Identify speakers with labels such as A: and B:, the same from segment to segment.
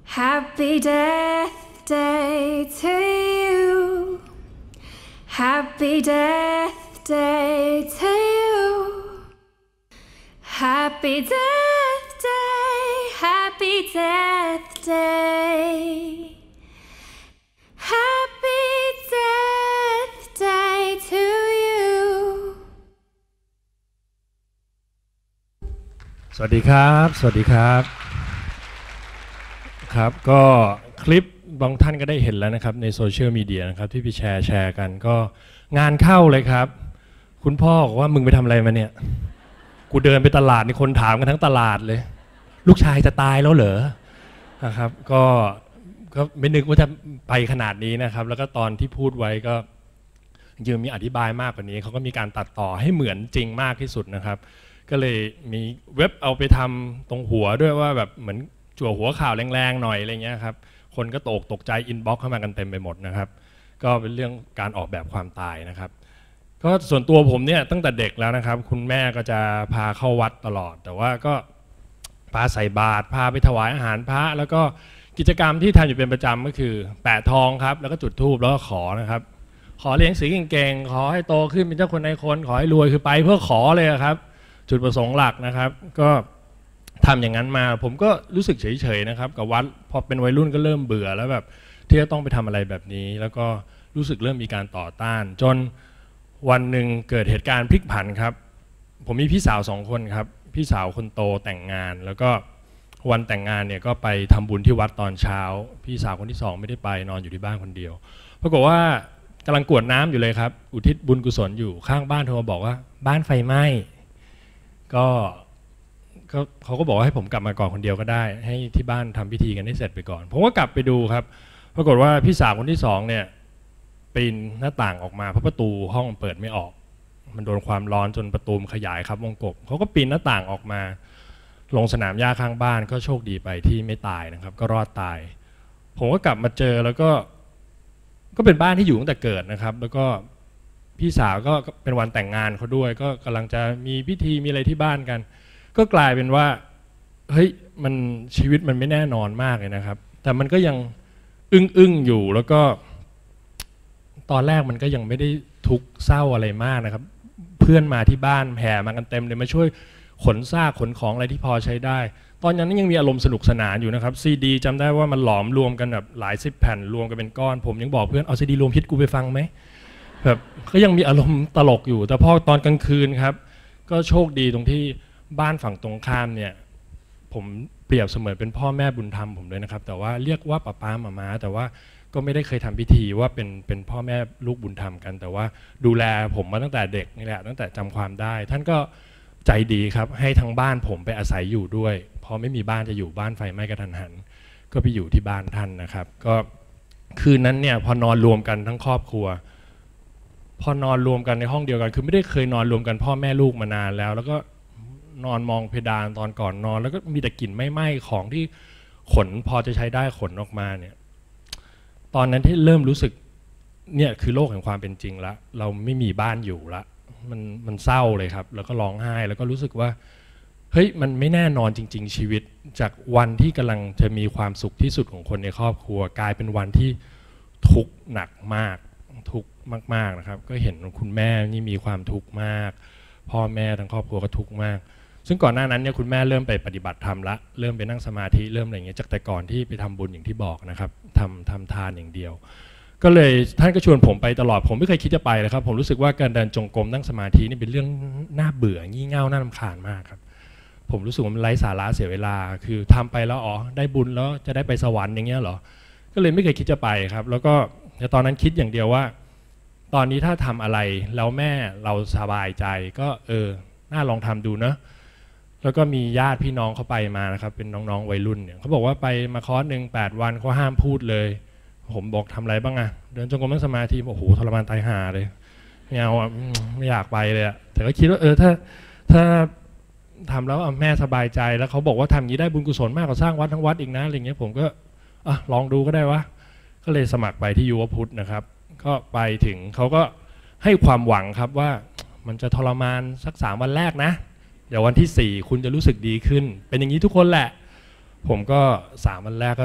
A: Happy Death Day to you. Happy Death Day to you. Happy Death Day. Happy Death Day. Happy Death Day to you.
B: สวัสดีครับสวัสดีครับครับก็คลิปบางท่านก็ได้เห็นแล้วนะครับในโซเชียลมีเดียนะครับที่พี่แชร์กันก็งานเข้าเลยครับคุณพ่อบอกว่ามึงไปทำอะไรมาเนี่ยกูเดินไปตลาดนี่คนถามกันทั้งตลาดเลยลูกชายจะตายแล้วเหรอนะครับก็ไม่นึกว่าจะไปขนาดนี้นะครับแล้วก็ตอนที่พูดไว้ก็ยังมีอธิบายมากกว่านี้เขาก็มีการตัดต่อให้เหมือนจริงมากที่สุดนะครับก็เลยมีเว็บเอาไปทำตรงหัวด้วยว่าแบบเหมือนจั่วหัวข่าวแรงๆหน่อยอะไรเงี้ยครับคนก็ตกใจอินบ็อกซ์เข้ามากันเต็มไปหมดนะครับก็เป็นเรื่องการออกแบบความตายนะครับก็ส่วนตัวผมเนี่ยตั้งแต่เด็กแล้วนะครับคุณแม่ก็จะพาเข้าวัดตลอดแต่ว่าก็พาใส่บาตรพาไปถวายอาหารพระแล้วก็กิจกรรมที่ทำอยู่เป็นประจำก็คือแปะทองครับแล้วก็จุดธูปแล้วก็ขอนะครับขอเรียนหนังสือเก่งๆขอให้โตขึ้นเป็นเจ้าคนนายคนขอให้รวยคือไปเพื่อขอเลยครับจุดประสงค์หลักนะครับก็ทำอย่างนั้นมาผมก็รู้สึกเฉยๆนะครับกับวัดพอเป็นวัยรุ่นก็เริ่มเบื่อแล้วแบบที่จะต้องไปทำอะไรแบบนี้แล้วก็รู้สึกเริ่มมีการต่อต้านจนวันหนึ่งเกิดเหตุการณ์พลิกผันครับผมมีพี่สาว2 คนครับพี่สาวคนโตแต่งงานแล้วก็วันแต่งงานเนี่ยก็ไปทำบุญที่วัดตอนเช้าพี่สาวคนที่2ไม่ได้ไปนอนอยู่ที่บ้านคนเดียวปรากฏว่ากำลังกรวดน้ำอยู่เลยครับอุทิศบุญกุศลอยู่ข้างบ้านโทรมาบอกว่าบ้านไฟไหม้ก็เขาก็บอกว่าให้ผมกลับมาก่อนคนเดียวก็ได้ให้ที่บ้านทำพิธีกันให้เสร็จไปก่อนผมก็กลับไปดูครับปรากฏว่าพี่สาวคนที่2เนี่ยปีนหน้าต่างออกมาเพราะประตูห้องเปิดไม่ออกมันโดนความร้อนจนประตูขยายครับวงกบเขาก็ปีนหน้าต่างออกมาลงสนามหญ้าข้างบ้านก็โชคดีไปที่ไม่ตายนะครับก็รอดตายผมก็กลับมาเจอแล้วก็เป็นบ้านที่อยู่ตั้งแต่เกิดนะครับแล้วก็พี่สาวก็เป็นวันแต่งงานเขาด้วยก็กำลังจะมีพิธีมีอะไรที่บ้านกันก็กลายเป็นว่าเฮ้ยมันชีวิตมันไม่แน่นอนมากเลยนะครับแต่มันก็ยังอึ้งอยู่แล้วก็ตอนแรกมันก็ยังไม่ได้ทุกข์เศร้าอะไรมากนะครับเพื่อนมาที่บ้านแห่มากันเต็มเลยมาช่วยขนซากขนของอะไรที่พอใช้ได้ตอนนั้นยังมีอารมณ์สนุกสนานอยู่นะครับซีดีจำได้ว่ามันหลอมรวมกันแบบหลาย10 แผ่นรวมกันเป็นก้อนผมยังบอกเพื่อนเอาซีดีรวมฮิตกูไปฟังไหมแบบก็ยังมีอารมณ์ตลกอยู่แต่พอตอนกลางคืนครับก็โชคดีตรงที่บ้านฝั่งตรงข้ามเนี่ยผมเปรียบเสมือนเป็นพ่อแม่บุญธรรมผมเลยนะครับแต่ว่าเรียกว่าป้าหม่าแต่ว่าก็ไม่ได้เคยทำพิธีว่าเป็นพ่อแม่ลูกบุญธรรมกันแต่ว่าดูแลผมมาตั้งแต่เด็กนี่แหละตั้งแต่จำความได้ท่านก็ใจดีครับให้ทั้งบ้านผมไปอาศัยอยู่ด้วยพอไม่มีบ้านจะอยู่บ้านไฟไหม้กระทันหันก็ไปอยู่ที่บ้านท่านนะครับก็คืนนั้นเนี่ยพอนอนรวมกันทั้งครอบครัวพอนอนรวมกันในห้องเดียวกันคือไม่ได้เคยนอนรวมกันพ่อแม่ลูกมานานแล้วก็นอนมองเพดานตอนก่อนนอนแล้วก็มีแต่กลิ่นไหม้ๆของที่ขนพอจะใช้ได้ขนออกมาเนี่ยตอนนั้นที่เริ่มรู้สึกเนี่ยคือโลกแห่งความเป็นจริงละเราไม่มีบ้านอยู่ละมันเศร้าเลยครับแล้วก็ร้องไห้แล้วก็รู้สึกว่าเฮ้ยมันไม่แน่นอนจริงๆชีวิตจากวันที่กำลังจะมีความสุขที่สุดของคนในครอบครัวกลายเป็นวันที่ทุกข์หนักมากทุกข์มากๆนะครับก็เห็นคุณแม่นี่มีความทุกข์มากพ่อแม่ทั้งครอบครัวก็ทุกข์มากซึ่งก่อนหน้านั้นเนี่ยคุณแม่เริ่มไปปฏิบัติธรรมละเริ่มไปนั่งสมาธิเริ่มอะไรอย่างเงี้ยจากแต่ก่อนที่ไปทำบุญอย่างที่บอกนะครับทำทานอย่างเดียวก็เลยท่านก็ชวนผมไปตลอดผมไม่เคยคิดจะไปเลยครับผมรู้สึกว่าการเดินจงกรมนั่งสมาธินี่เป็นเรื่องน่าเบื่องี่เง่าน่ารำคาญมากครับผมรู้สึกว่ามันไร้สาระเสียเวลาคือทำไปแล้วอ๋อได้บุญแล้วจะได้ไปสวรรค์อย่างเงี้ยเหรอก็เลยไม่เคยคิดจะไปครับแล้วก็ในตอนนั้นคิดอย่างเดียวว่าตอนนี้ถ้าทำอะไรแล้วแม่เราสบายใจก็น่าลองทำดูเนอะแล้วก็มีญาติพี่น้องเขาไปมานะครับเป็นน้องๆวัยรุ่นเนี่ยเขาบอกว่าไปมาคอร์สหนึ่ง8 วันเขาห้ามพูดเลยผมบอกทำอะไรบ้างอะเดินจงกรมนั่งสมาธิโอ้โหทรมานตายห่าเลยไม่เอาอะไม่อยากไปเลยอะแต่ก็คิดว่าถ้าทำแล้วแม่สบายใจแล้วเขาบอกว่าทำอย่างนี้ได้บุญกุศลมากกว่าสร้างวัดทั้งวัดอีกนะอะไรเงี้ยผมก็ลองดูก็ได้วะก็เลยสมัครไปที่ยุวพุทธนะครับก็ไปถึงเขาก็ให้ความหวังครับว่ามันจะทรมานสัก3 วันแรกนะเดี๋ยววันที่4คุณจะรู้สึกดีขึ้นเป็นอย่างนี้ทุกคนแหละผมก็3 วันแรกก็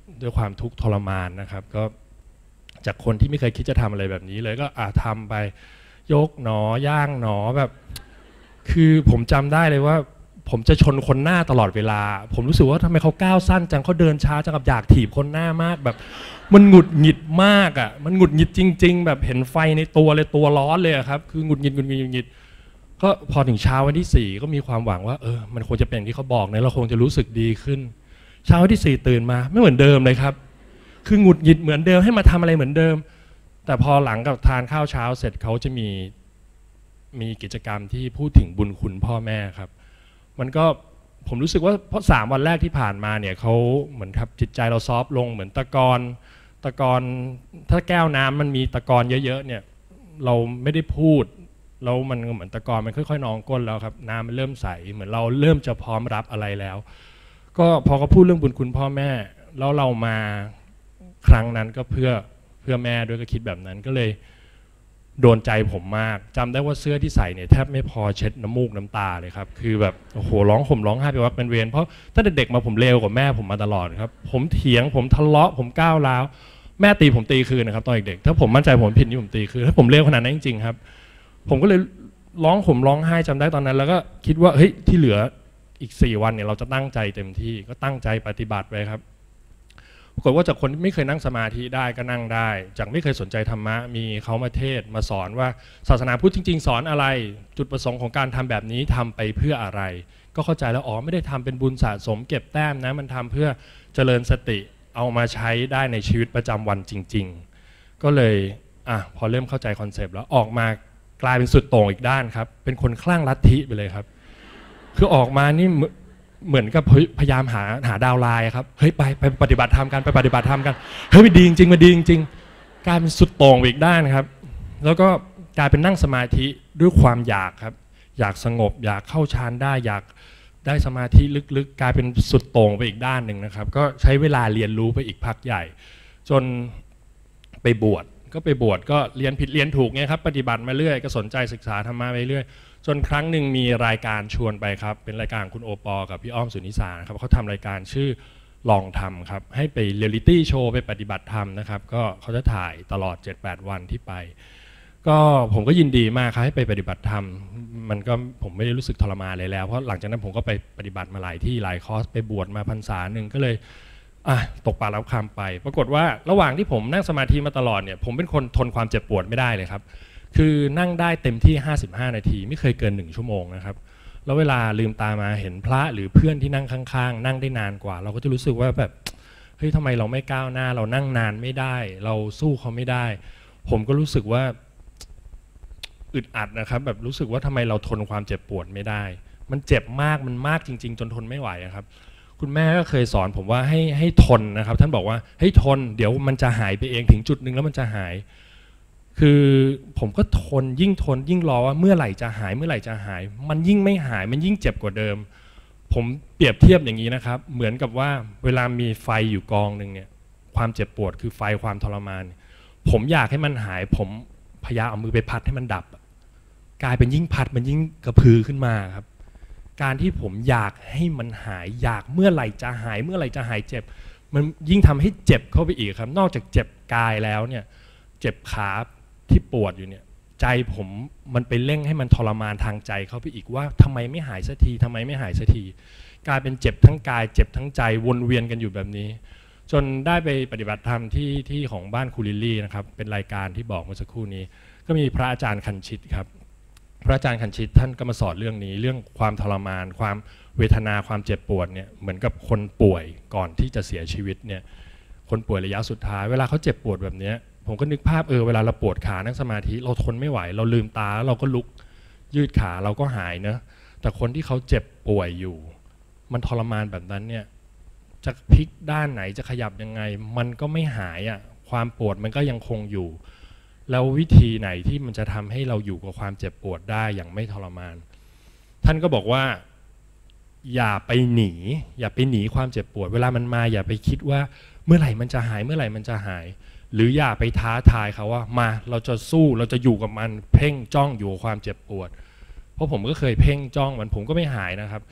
B: ด้วยความทุกข์ทรมานนะครับก็จากคนที่ไม่เคยคิดจะทำอะไรแบบนี้เลยก็ทำไปยกหนอย่างหนอแบบคือผมจำได้เลยว่าผมจะชนคนหน้าตลอดเวลาผมรู้สึกว่าทำไมเขาก้าวสั้นจังเขาเดินช้าจังกับอยากถีบคนหน้ามากแบบมันหงุดหงิดมากอ่ะมันหงุดหงิดจริงๆแบบเห็นไฟในตัวเลยตัวร้อนเลยครับคือหงุดหงิดก็พอถึงเช้าวันที่4ก็มีความหวังว่ามันควรจะเป็นที่เขาบอกเนี่ยเราคงจะรู้สึกดีขึ้นเช้าวันที่4ตื่นมาไม่เหมือนเดิมเลยครับคือหงุดหงิดเหมือนเดิมให้มาทำอะไรเหมือนเดิมแต่พอหลังกับทานข้าวเช้าเสร็จเขาจะมีกิจกรรมที่พูดถึงบุญคุณพ่อแม่ครับมันก็ผมรู้สึกว่าเพราะ3 วันแรกที่ผ่านมาเนี่ยเขาเหมือนครับจิตใจเราซอฟลงเหมือนตะกอนถ้าแก้วน้ำมันมีตะกอนเยอะๆเนี่ยเราไม่ได้พูดแล้วมันเหมือนตะกอนมันค่อยๆนองก้นแล้วครับน้ำมันเริ่มใสเหมือนเราเริ่มจะพร้อมรับอะไรแล้วก็พอเขาพูดเรื่องบุญคุณพ่อแม่แล้วเรามาครั้งนั้นก็เพื่อแม่ด้วยก็คิดแบบนั้นก็เลยโดนใจผมมากจำได้ว่าเสื้อที่ใส่เนี่ยแทบไม่พอเช็ดน้ำมูกน้ำตาเลยครับคือแบบโอ้โหร้องห่มร้องไห้ไปว่าเป็นเวรเพราะตั้งแต่เด็กมาผมเลวกว่าแม่ผมมาตลอดครับผมเถียงผมทะเลาะผมก้าวร้าวแม่ตีผมตีคืนนะครับตอนเด็กๆถ้าผมมั่นใจผมผิดนี่ผมตีคืนถ้าผมเลวขนาดนั้นจริงๆครับผมก็เลยร้องห่มร้องไห้จำได้ตอนนั้นแล้วก็คิดว่าเฮ้ยที่เหลืออีก4 วันเนี่ยเราจะตั้งใจเต็มที่ก็ตั้งใจปฏิบัติไปครับปรากฏว่าจากคนที่ไม่เคยนั่งสมาธิได้ก็นั่งได้จากไม่เคยสนใจธรรมะมีเขามาเทศมาสอนว่าศาสนาพุทธจริงๆสอนอะไรจุดประสงค์ของการทำแบบนี้ทำไปเพื่ออะไรก็เข้าใจแล้วไม่ได้ทำเป็นบุญสะสมเก็บแต้มนะมันทำเพื่อเจริญสติเอามาใช้ได้ในชีวิตประจำวันจริงๆก็เลยพอเริ่มเข้าใจคอนเซปต์แล้วออกมากลายเป็นสุดโต่งอีกด้านครับเป็นคนคลั่งลัทธิไปเลยครับคือออกมานี่เหมือนกับพยายามหาดาวไลน์ครับเฮ้ยไปปฏิบัติธรรมกันไปปฏิบัติธรรมกันเฮ้ยมันดีจริงกลายเป็นสุดโต่งอีกด้านครับแล้วก็กลายเป็นนั่งสมาธิด้วยความอยากครับอยากสงบอยากเข้าฌานได้อยากได้สมาธิลึกๆกลายเป็นสุดโต่งไปอีกด้านหนึ่งนะครับก็ใช้เวลาเรียนรู้ไปอีกพักใหญ่จนไปบวชก็เรียนผิดเรียนถูกไงครับปฏิบัติมาเรื่อยก็สนใจศึกษาธรรมะไปเรื่อยจนครั้งหนึ่งมีรายการชวนไปครับเป็นรายการคุณโอปอกับพี่อ้อมสุนิสาครับเขาทำรายการชื่อลองทำครับให้ไปเรียลลิตี้โชว์ไปปฏิบัติธรรมนะครับก็เขาจะถ่ายตลอด 7-8 วันที่ไปก็ผมก็ยินดีมากครับให้ไปปฏิบัติธรรมมันก็ผมไม่ได้รู้สึกทรมานเลยแล้วเพราะหลังจากนั้นผมก็ไปปฏิบัติมาหลายที่หลายคอร์สไปบวชมาพรรษาหนึ่งก็เลยตกปากรับคำไปปรากฏว่าระหว่างที่ผมนั่งสมาธิมาตลอดเนี่ยผมเป็นคนทนความเจ็บปวดไม่ได้เลยครับคือนั่งได้เต็มที่55 นาทีไม่เคยเกิน1 ชั่วโมงนะครับแล้วเวลาลืมตามาเห็นพระหรือเพื่อนที่นั่งข้างๆนั่งได้นานกว่าเราก็จะรู้สึกว่าแบบเฮ้ยทำไมเราไม่ก้าวหน้าเรานั่งนานไม่ได้เราสู้เขาไม่ได้ผมก็รู้สึกว่าอึดอัดนะครับแบบรู้สึกว่าทำไมเราทนความเจ็บปวดไม่ได้มันเจ็บมากมันมากจริงๆจนทนไม่ไหวครับคุณแม่ก็เคยสอนผมว่าให้ทนนะครับท่านบอกว่าให้ทนเดี๋ยวมันจะหายไปเองถึงจุดนึงแล้วมันจะหายคือผมก็ทนยิ่งรอว่าเมื่อไหร่จะหายมันยิ่งไม่หายมันยิ่งเจ็บกว่าเดิมผมเปรียบเทียบอย่างนี้นะครับเหมือนกับว่าเวลามีไฟอยู่กองหนึ่งเนี่ยความเจ็บปวดคือไฟความทรมานผมอยากให้มันหายผมพยายามเอามือไปพัดให้มันดับกลายเป็นยิ่งพัดมันยิ่งกระพือขึ้นมาครับการที่ผมอยากให้มันหายอยากเมื่อไหร่จะหายเจ็บมันยิ่งทำให้เจ็บเข้าไปอีกครับนอกจากเจ็บกายแล้วเนี่ยเจ็บขาที่ปวดอยู่เนี่ยใจผมมันไปเร่งให้มันทรมานทางใจเข้าไปอีกว่าทำไมไม่หายสักทีกลายเป็นเจ็บทั้งกายเจ็บทั้งใจวนเวียนกันอยู่แบบนี้จนได้ไปปฏิบัติธรรมที่ของบ้านครูลิลลี่นะครับเป็นรายการที่บอกเมื่อสักครู่นี้ก็มีพระอาจารย์คันชิตครับพระอาจารย์คันชิตท่านก็มาสอนเรื่องนี้เรื่องความทรมานความเวทนาความเจ็บปวดเนี่ยเหมือนกับคนป่วยก่อนที่จะเสียชีวิตเนี่ยคนป่วยระยะสุดท้ายเวลาเขาเจ็บปวดแบบนี้ผมก็นึกภาพเวลาเราปวดขานั่งสมาธิเราทนไม่ไหวเราลืมตาเราก็ลุกยืดขาเราก็หายนะแต่คนที่เขาเจ็บป่วยอยู่มันทรมานแบบนั้นเนี่ยจะพลิกด้านไหนจะขยับยังไงมันก็ไม่หายความปวดมันก็ยังคงอยู่แล้ววิธีไหนที่มันจะทำให้เราอยู่กับความเจ็บปวดได้อย่างไม่ทรมานท่านก็บอกว่าอย่าไปหนีความเจ็บปวดเวลามันมาอย่าไปคิดว่าเมื่อไหร่มันจะหายหรืออย่าไปท้าทายเขาว่ามาเราจะสู้เราจะอยู่กับมันเพ่งจ้องอยู่กับความเจ็บปวดเพราะผมก็เคยเพ่งจ้องมันผมก็ไม่หายนะครับ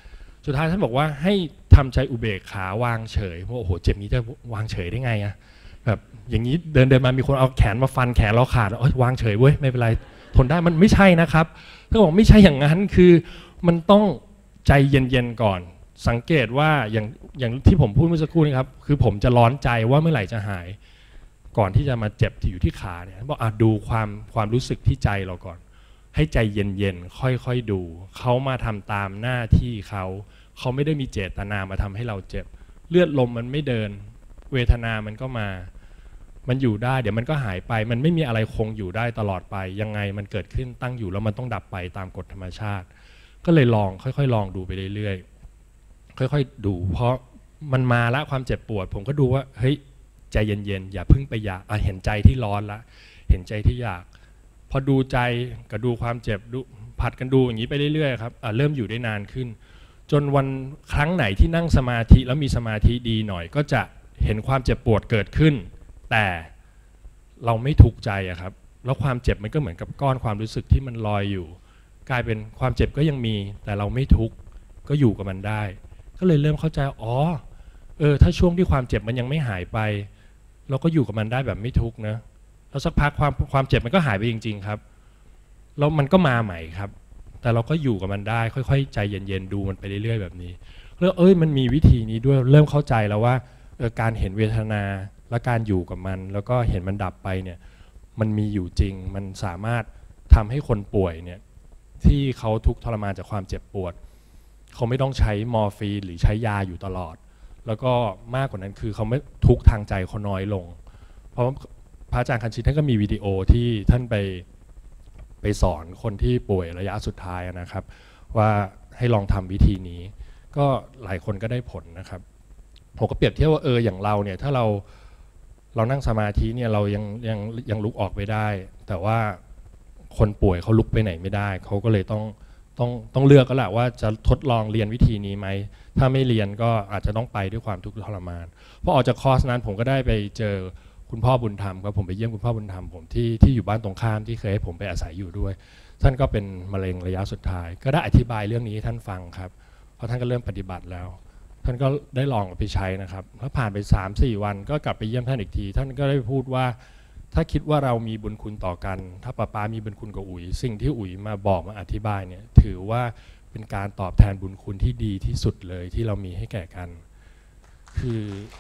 B: สุดท้ายท่านบอกว่าให้ทำใจอุเบกขาวางเฉยว่าโอ้โหเจ็บนี้จะวางเฉยได้ไงอะแบบอย่างนี้เดินมามีคนเอาแขนมาฟันแขนเราขาดวางเฉยเว้ยไม่เป็นไรทนได้มันไม่ใช่นะครับท่านบอกไม่ใช่อย่างนั้นคือมันต้องใจเย็นๆก่อนสังเกตว่าอย่างที่ผมพูดเมื่อสักครู่นี้ครับคือผมจะร้อนใจว่าเมื่อไหร่จะหายก่อนที่จะมาเจ็บที่อยู่ที่ขาเนี่ยบอกดูความรู้สึกที่ใจเราก่อนให้ใจเย็นๆค่อยๆดูเขามาทำตามหน้าที่เขาไม่ได้มีเจตนามาทำให้เราเจ็บเลือดลมมันไม่เดินเวทนามันก็มามันอยู่ได้เดี๋ยวมันก็หายไปมันไม่มีอะไรคงอยู่ได้ตลอดไปยังไงมันเกิดขึ้นตั้งอยู่แล้วมันต้องดับไปตามกฎธรรมชาติก็เลยลองค่อยๆลองดูไปเรื่อยๆค่อยๆดูเพราะมันมาละความเจ็บปวดผมก็ดูว่าเฮ้ยใจเย็นๆอย่าพึ่งไปอยากเห็นใจที่ร้อนละเห็นใจที่อยากพอดูใจกับดูความเจ็บดูผัดกันดูอย่างนี้ไปเรื่อยๆครับเริ่มอยู่ได้นานขึ้นจนวันครั้งไหนที่นั่งสมาธิแล้วมีสมาธิดีหน่อยก็จะเห็นความเจ็บปวดเกิดขึ้นแต่เราไม่ทุกข์ใจครับแล้วความเจ็บมันก็เหมือนกับก้อนความรู้สึกที่มันลอยอยู่กลายเป็นความเจ็บก็ยังมีแต่เราไม่ทุกข์ก็อยู่กับมันได้ก็เลยเริ่มเข้าใจถ้าช่วงที่ความเจ็บมันยังไม่หายไปเราก็อยู่กับมันได้แบบไม่ทุกข์นะแล้วสักพักความเจ็บมันก็หายไปจริงๆครับแล้วมันก็มาใหม่ครับแต่เราก็อยู่กับมันได้ค่อยๆใจเย็นๆดูมันไปเรื่อยๆแบบนี้แล้วมันมีวิธีนี้ด้วยเริ่มเข้าใจแล้วว่าการเห็นเวทนาและการอยู่กับมันแล้วก็เห็นมันดับไปเนี่ยมันมีอยู่จริงมันสามารถทำให้คนป่วยเนี่ยที่เขาทุกข์ทรมานจากความเจ็บปวดเขาไม่ต้องใช้มอร์ฟีนหรือใช้ยาอยู่ตลอดแล้วก็มากกว่านั้นคือเขาไม่ทุกข์ทางใจเขาน้อยลงเพราะพระอาจารย์คันชิตท่านก็มีวิดีโอที่ท่านไปสอนคนที่ป่วยระยะสุดท้ายนะครับว่าให้ลองทำวิธีนี้ก็หลายคนก็ได้ผลนะครับผมก็เปรียบเทียบว่าอย่างเราเนี่ยถ้าเรานั่งสมาธิเนี่ยเรายังลุกออกไปได้แต่ว่าคนป่วยเขาลุกไปไหนไม่ได้เขาก็เลยต้องเลือกก็แหละว่าจะทดลองเรียนวิธีนี้ไหมถ้าไม่เรียนก็อาจจะต้องไปด้วยความทุกข์ทรมานพอออกจากคอร์สนั้นผมก็ได้ไปเจอคุณพ่อบุญธรรมครับผมไปเยี่ยมคุณพ่อบุญธรรมผมที่อยู่บ้านตรงข้ามที่เคยให้ผมไปอาศัยอยู่ด้วยท่านก็เป็นมะเร็งระยะสุดท้ายก็ได้อธิบายเรื่องนี้ให้ท่านฟังครับเพราะท่านก็เริ่มปฏิบัติแล้วท่านก็ได้ลองไปใช้นะครับแล้วผ่านไป 3-4 วันก็กลับไปเยี่ยมท่านอีกทีท่านก็ได้พูดว่าถ้าคิดว่าเรามีบุญคุณต่อกันถ้าป้ามีบุญคุณกับอุ๋ยสิ่งที่อุ๋ยมาบอกมาอธิบายเนี่ยถือว่าเป็นการตอบแทนบุญคุณที่ดีที่สุดเลยที่เรามีให้แก่กันคือ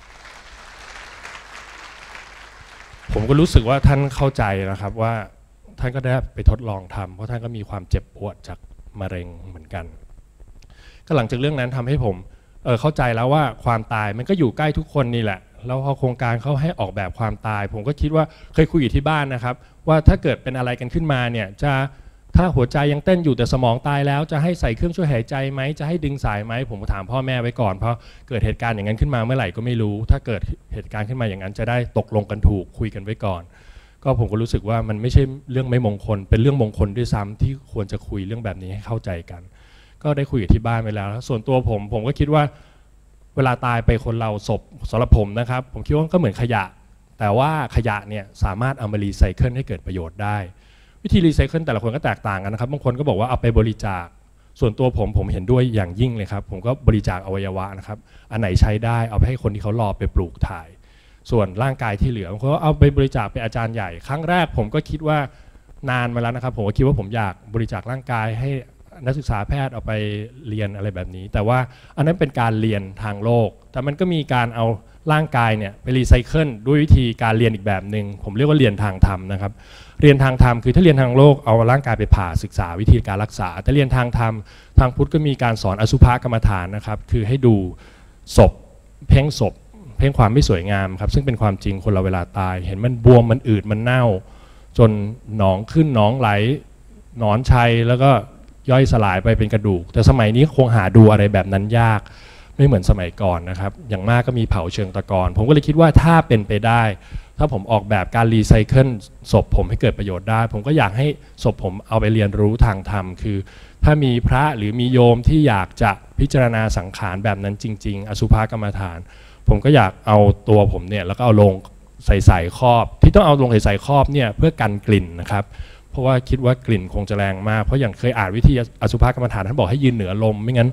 B: ผมก็รู้สึกว่าท่านเข้าใจนะครับว่าท่านก็ได้ไปทดลองทำเพราะท่านก็มีความเจ็บปวดจากมะเร็งเหมือนกันก็หลังจากเรื่องนั้นทำให้ผมเข้าใจแล้วว่าความตายมันก็อยู่ใกล้ทุกคนนี่แหละแล้วพอโครงการเขาให้ออกแบบความตายผมก็คิดว่าเคยคุยอยู่ที่บ้านนะครับว่าถ้าเกิดเป็นอะไรกันขึ้นมาเนี่ยถ้าหัวใจยังเต้นอยู่แต่สมองตายแล้วจะให้ใส่เครื่องช่วยหายใจไหมจะให้ดึงสายไหมผมถามพ่อแม่ไว้ก่อนเพราะเกิดเหตุการณ์อย่างนั้นขึ้นมาเมื่อไหร่ก็ไม่รู้ถ้าเกิดเหตุการณ์ขึ้นมาอย่างนั้นจะได้ตกลงกันถูกคุยกันไว้ก่อนก็ผมก็รู้สึกว่ามันไม่ใช่เรื่องไม่มงคลเป็นเรื่องมงคลด้วยซ้ำที่ควรจะคุยเรื่องแบบนี้ให้เข้าใจกันก็ได้คุยกับที่บ้านไปแล้วส่วนตัวผมก็คิดว่าเวลาตายไปคนเราศพสำหรับผมนะครับผมคิดว่าก็เหมือนขยะแต่ว่าขยะเนี่ยสามารถเอามารีไซเคิลให้เกิดประโยชน์ได้วิธีรีไซเคิลแต่ละคนก็แตกต่างกันนะครับบางคนก็บอกว่าเอาไปบริจาคส่วนตัวผมเห็นด้วยอย่างยิ่งเลยครับผมก็บริจาคอวัยวะนะครับอันไหนใช้ได้เอาไปให้คนที่เขารอไปปลูกถ่ายส่วนร่างกายที่เหลือบางคนก็เอาไปบริจาคเป็นอาจารย์ใหญ่ครั้งแรกผมก็คิดว่านานมาแล้วนะครับผมก็คิดว่าผมอยากบริจาคร่างกายให้นักศึกษาแพทย์เอาไปเรียนอะไรแบบนี้แต่ว่าอันนั้นเป็นการเรียนทางโลกแต่มันก็มีการเอาร่างกายเนี่ยไปรีไซเคิลด้วยวิธีการเรียนอีกแบบหนึ่งผมเรียกว่าเรียนทางธรรมนะครับเรียนทางธรรมคือถ้าเรียนทางโลกเอาร่างกายไปผ่าศึกษาวิธีการรักษาแต่เรียนทางธรรมทางพุทธก็มีการสอนอสุภกรรมฐานนะครับคือให้ดูศพเพ่งศพเพ่งความไม่สวยงามครับซึ่งเป็นความจริงคนเราเวลาตายเห็นมันบวมมันอืดมันเน่าจนหนองขึ้นหนองไหลหนอนชัยแล้วก็ย่อยสลายไปเป็นกระดูกแต่สมัยนี้คงหาดูอะไรแบบนั้นยากไม่เหมือนสมัยก่อนนะครับอย่างมากก็มีเผาเชิงตะกอนผมก็เลยคิดว่าถ้าเป็นไปได้ถ้าผมออกแบบการรีไซเคิลศพผมให้เกิดประโยชน์ได้ผมก็อยากให้ศพผมเอาไปเรียนรู้ทางธรรมคือถ้ามีพระหรือมีโยมที่อยากจะพิจารณาสังขารแบบนั้นจริงๆอสุภกรรมฐานผมก็อยากเอาตัวผมเนี่ยแล้วก็เอาลงใส่ครอบที่ต้องเอาลงใส่ครอบเนี่ยเพื่อกันกลิ่นนะครับเพราะว่าคิดว่ากลิ่นคงจะแรงมากเพราะอย่างเคยอ่านวิธีอสุภกรรมฐานท่านบอกให้ยืนเหนือลมไม่งั้น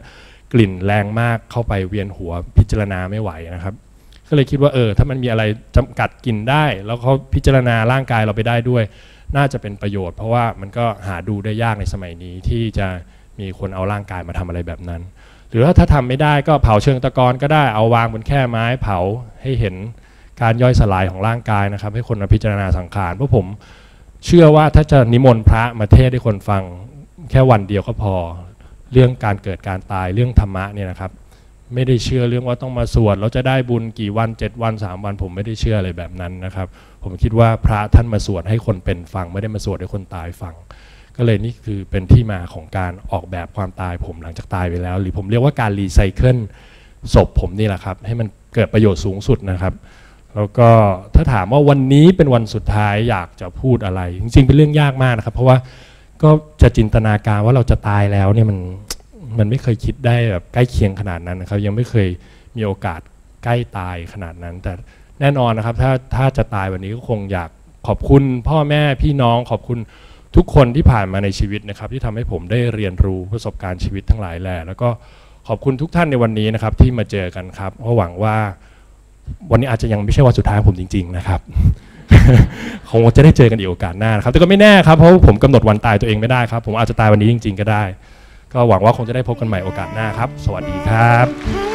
B: กลิ่นแรงมากเข้าไปเวียนหัวพิจารณาไม่ไหวนะครับก็เลยคิดว่าถ้ามันมีอะไรจำกัดกลิ่นได้แล้วเขาพิจารณาร่างกายเราไปได้ด้วยน่าจะเป็นประโยชน์เพราะว่ามันก็หาดูได้ยากในสมัยนี้ที่จะมีคนเอาร่างกายมาทำอะไรแบบนั้นหรือถ้าทำไม่ได้ก็เผาเชิงตะกอนก็ได้เอาวางบนแค่ไม้เผาให้เห็นการย่อยสลายของร่างกายนะครับให้คนมาพิจารณาสังขารเพราะผมเชื่อว่าถ้าจะนิมนต์พระมาเทศให้คนฟังแค่วันเดียวก็พอเรื่องการเกิดการตายเรื่องธรรมะเนี่ยนะครับไม่ได้เชื่อเรื่องว่าต้องมาสวดเราจะได้บุญกี่วัน7 วัน3 วันผมไม่ได้เชื่ออะไรแบบนั้นนะครับผมคิดว่าพระท่านมาสวดให้คนเป็นฟังไม่ได้มาสวดให้คนตายฟังก็เลยนี่คือเป็นที่มาของการออกแบบความตายผมหลังจากตายไปแล้วหรือผมเรียกว่าการรีไซเคิลศพผมนี่แหละครับให้มันเกิดประโยชน์สูงสุดนะครับแล้วก็ถ้าถามว่าวันนี้เป็นวันสุดท้ายอยากจะพูดอะไรจริงๆเป็นเรื่องยากมากนะครับเพราะว่าก็จะจินตนาการว่าเราจะตายแล้วเนี่ยมันไม่เคยคิดได้แบบใกล้เคียงขนาดนั้นนะครับยังไม่เคยมีโอกาสใกล้ตายขนาดนั้นแต่แน่นอนนะครับถ้าจะตายวันนี้ก็คงอยากขอบคุณพ่อแม่พี่น้องขอบคุณทุกคนที่ผ่านมาในชีวิตนะครับที่ทำให้ผมได้เรียนรู้ประสบการณ์ชีวิตทั้งหลายแหละแล้วก็ขอบคุณทุกท่านในวันนี้นะครับที่มาเจอกันครับเพราะหวังว่าวันนี้อาจจะยังไม่ใช่วันสุดท้ายของผมจริงๆนะครับ คงจะได้เจอกันอีกโอกาสหน้านะครับแต่ก็ไม่แน่ครับเพราะผมกำหนดวันตายตัวเองไม่ได้ครับผมอาจจะตายวันนี้จริงๆก็ได้ก็หวังว่าคงจะได้พบกันใหม่โอกาสหน้าครับสวัสดีครับ